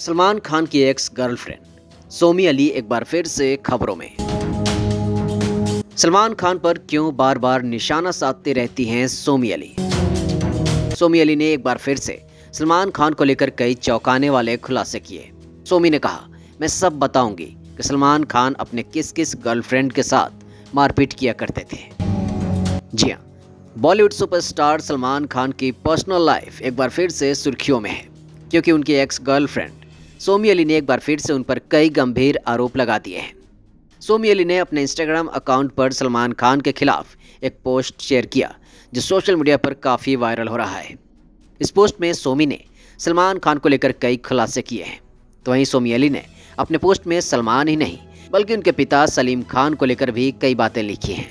सलमान खान की ex girlfriend Somi Ali एक बार फिर से खबरों में। सलमान खान पर क्यों बार बार निशाना साधती रहती हैं सोमी अली। सोमी अली ने एक बार फिर से सलमान खान को लेकर कई चौंकाने वाले खुलासे किए। सोमी ने कहा, मैं सब बताऊंगी कि सलमान खान अपने किस किस गर्लफ्रेंड के साथ मारपीट किया करते थे। जी हाँ, बॉलीवुड सुपरस्टार सलमान खान की पर्सनल लाइफ एक बार फिर से सुर्खियों में है, क्योंकि उनकी एक्स गर्लफ्रेंड सोमी अली ने एक बार फिर से उन पर कई गंभीर आरोप लगा दिए हैं। सोमी अली ने अपने इंस्टाग्राम अकाउंट पर सलमान खान के खिलाफ एक पोस्ट शेयर किया, जो सोशल मीडिया पर काफ़ी वायरल हो रहा है। इस पोस्ट में सोमी ने सलमान खान को लेकर कई खुलासे किए हैं। तो वहीं सोमी अली ने अपने पोस्ट में सलमान ही नहीं बल्कि उनके पिता सलीम खान को लेकर भी कई बातें लिखी हैं।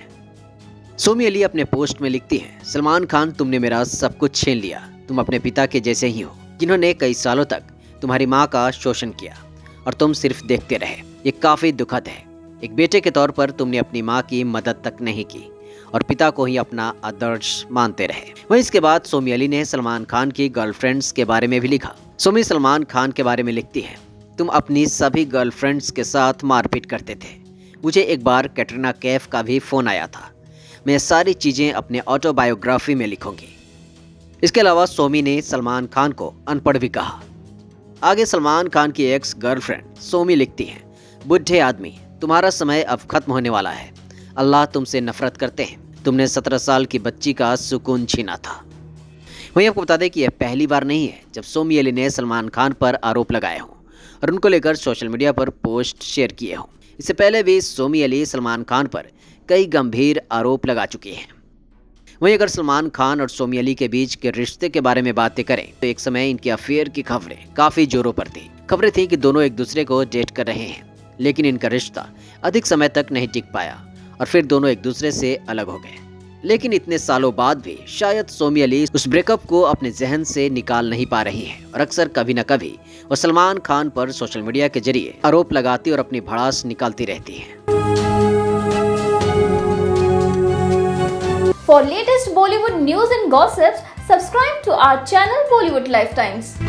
सोमी अली अपने पोस्ट में लिखती हैं, सलमान खान, तुमने मेरा सब कुछ छीन लिया। तुम अपने पिता के जैसे ही हो, जिन्होंने कई सालों तक तुम्हारी माँ का शोषण किया और तुम सिर्फ देखते रहे। ये काफ़ी दुखद है। एक बेटे के तौर पर तुमने अपनी माँ की मदद तक नहीं की और पिता को ही अपना आदर्श मानते रहे। वहीं इसके बाद सोमी अली ने सलमान खान की गर्लफ्रेंड्स के बारे में भी लिखा। सोमी सलमान खान के बारे में लिखती है, तुम अपनी सभी गर्लफ्रेंड्स के साथ मारपीट करते थे। मुझे एक बार कैटरीना कैफ का भी फ़ोन आया था। मैं सारी चीज़ें अपने ऑटोबायोग्राफी में लिखूंगी। इसके अलावा सोमी ने सलमान खान को अनपढ़ भी कहा। आगे सलमान खान की एक्स गर्लफ्रेंड सोमी लिखती हैं, बुढ़े आदमी, तुम्हारा समय अब खत्म होने वाला है। अल्लाह तुमसे नफरत करते हैं। तुमने 17 साल की बच्ची का सुकून छीना था। वहीं आपको बता दें कि यह पहली बार नहीं है जब सोमी अली ने सलमान खान पर आरोप लगाए हों और उनको लेकर सोशल मीडिया पर पोस्ट शेयर किए हों। इससे पहले भी सोमी अली सलमान खान पर कई गंभीर आरोप लगा चुकी हैं। वहीं अगर सलमान खान और सोमी अली के बीच के रिश्ते के बारे में बातें करें तो एक समय इनके अफेयर की खबरें काफ़ी जोरों पर थी। खबरें थी कि दोनों एक दूसरे को डेट कर रहे हैं, लेकिन इनका रिश्ता अधिक समय तक नहीं टिक पाया और फिर दोनों एक दूसरे से अलग हो गए। लेकिन इतने सालों बाद भी शायद सोमी अली उस ब्रेकअप को अपने जहन से निकाल नहीं पा रही हैं और अक्सर कभी न कभी वो सलमान खान पर सोशल मीडिया के जरिए आरोप लगाती और अपनी भड़ास निकालती रहती हैं। For latest Bollywood news and gossips, subscribe to our channel Bollywood Lifetimes.